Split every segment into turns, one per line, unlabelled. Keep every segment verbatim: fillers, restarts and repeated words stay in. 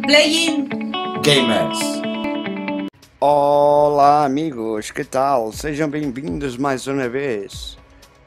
Playing Gamers.
Olá amigos, que tal? Sejam bem-vindos mais uma vez.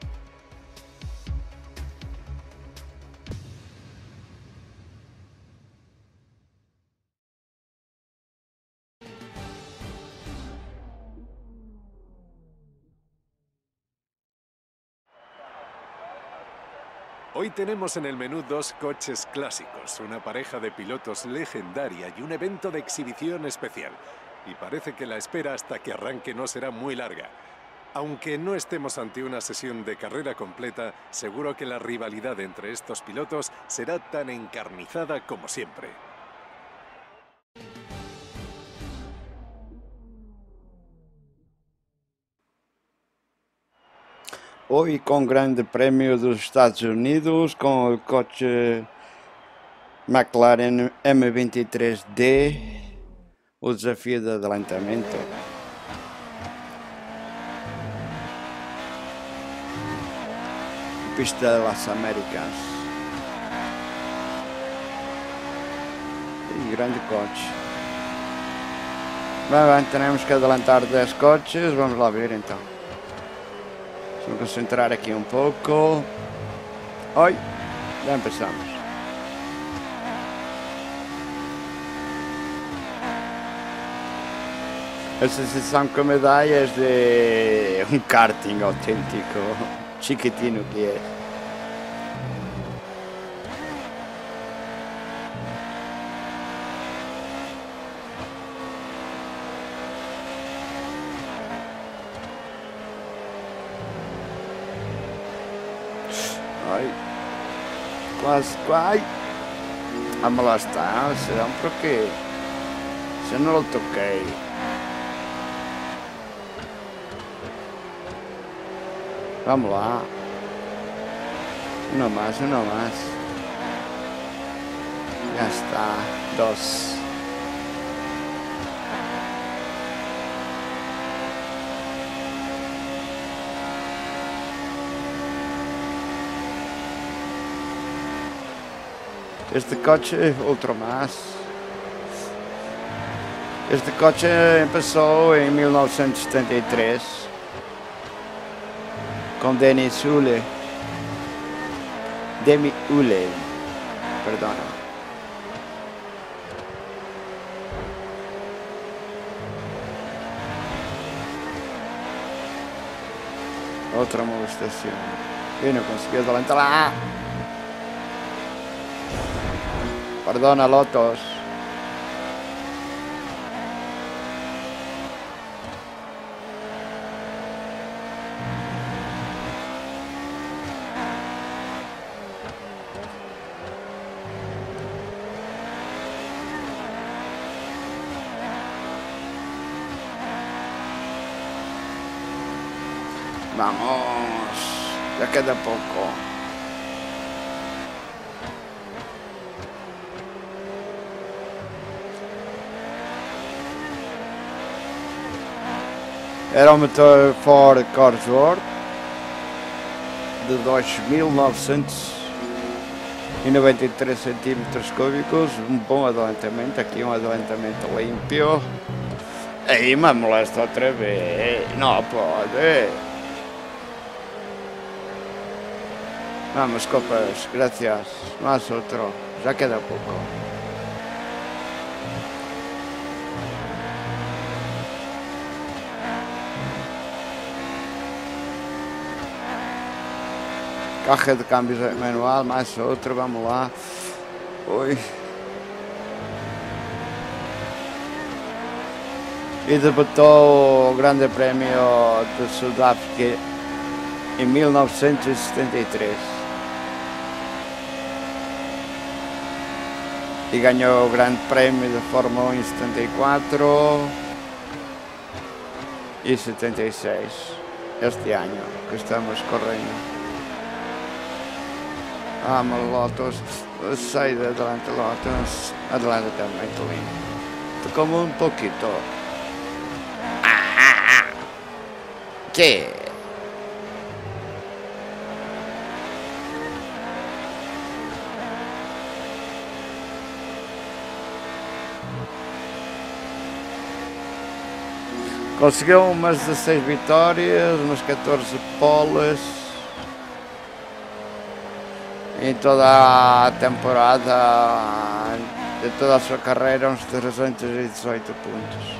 Hoy tenemos en el menú dos coches clásicos, una pareja de pilotos legendaria y un evento de exhibición especial. Y parece que la espera hasta que arranque no será muy larga. Aunque no estemos ante una sesión de carrera completa, seguro que la rivalidad entre estos pilotos será tan encarnizada como siempre.
Hoje com o Grande Prémio dos Estados Unidos, com o coche McLaren M vinte e três D, o desafio de adelantamento. Pista de las Américas. E grande coche. Bem, bem, teremos que adelantar dez coches, vamos lá ver então. Vamos concentrar aqui um pouco. Oi, já empezamos. A sensação que me dá é de um karting autêntico, chiquitino que é. Ai, quase, quase. Ah, mas lá está, será por quê? Se eu não o toquei. Vamos lá. Uno más, uno más. Ya está. Dos. Este coche, outro mais. Este coche começou em mil novecentos e setenta e três com Dennis Hule. Demi Hule, perdona. Outra molestação. Eu não consegui adelantar lá. Perdona, Lotus. Vamos, ya queda poco. Era um motor Ford Cosworth de dois mil novecentos e noventa e três centímetros cúbicos, um bom adelantamento, aqui um adelantamento limpio. Aí me molesta outra vez, não pode. Vamos, copas, gracias. Más otro, ya queda poco. Caja de cambios manual, mais outro, vamos lá. Oi. E debutou o Grande Prémio de Sudáfrica em mil novecentos e setenta e três. E ganhou o Grande Prémio de Fórmula um em setenta e quatro e setenta e seis, este ano que estamos correndo. Vamos, Lotus, sai de adelante, Lotus, adelante também, Tulin. Como un poquito. ¿Qué? Conseguiu umas dezasseis vitórias, umas catorze poles. Em toda a temporada, de toda a sua carreira, uns trezentos e dezoito pontos.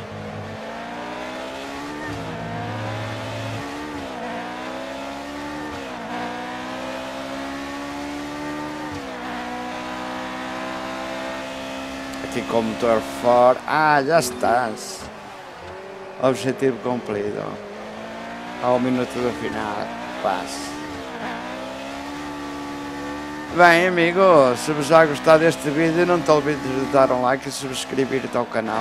Aqui com o motor fora. Ah, já estás. Objetivo cumprido. Ao minuto do final. Passe. Bem, amigos, se vos já gostar deste vídeo, não te olvides de dar um like e subscrever-te ao canal.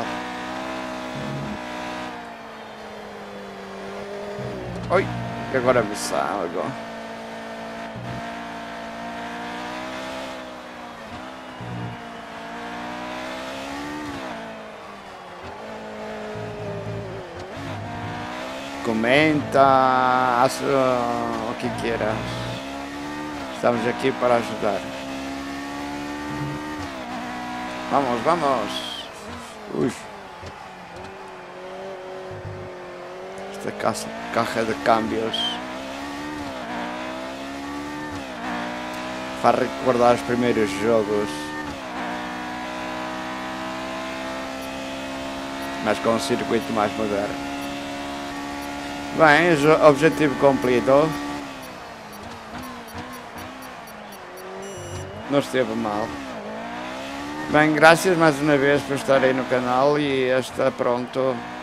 Oi, que agora me salgo. Comenta, haz o que quieras. Estamos aqui para ajudar. Vamos, vamos. Ui. Esta caça, caja de cambios faz recordar os primeiros jogos, mas com um circuito mais moderno. Bem, objetivo cumprido. Não esteve mal. Bem, graças mais uma vez por estar aí no canal e está pronto.